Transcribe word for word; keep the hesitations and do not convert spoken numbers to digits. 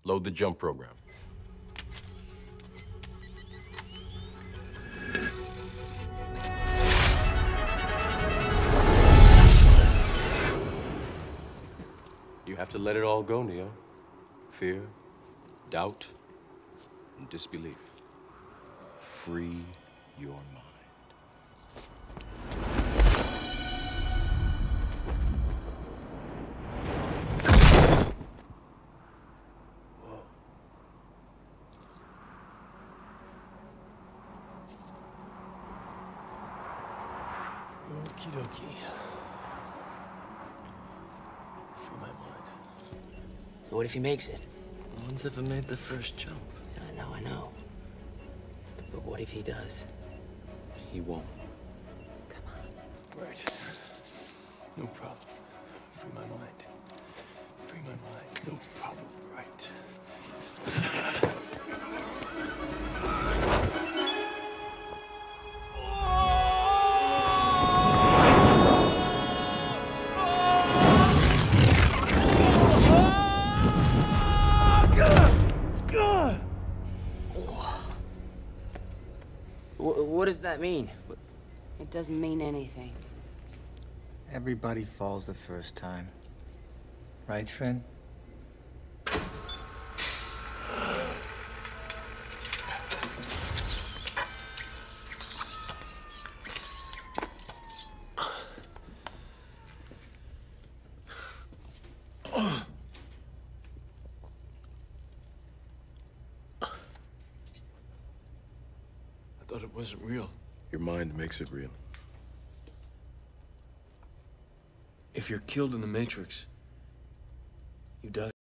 Load the jump program. You have to let it all go, Neo. Fear, doubt, and disbelief. Free your mind. Okie dokie. Free my mind. So what if he makes it? No one's ever made the first jump. I know, I know. But what if he does? He won't. Come on. Right. No problem. Free my mind. Free my mind. No problem. Right. What does that mean? It doesn't mean anything. Everybody falls the first time. Right, Trin? I thought it wasn't real. Your mind makes it real. If you're killed in the Matrix, you die.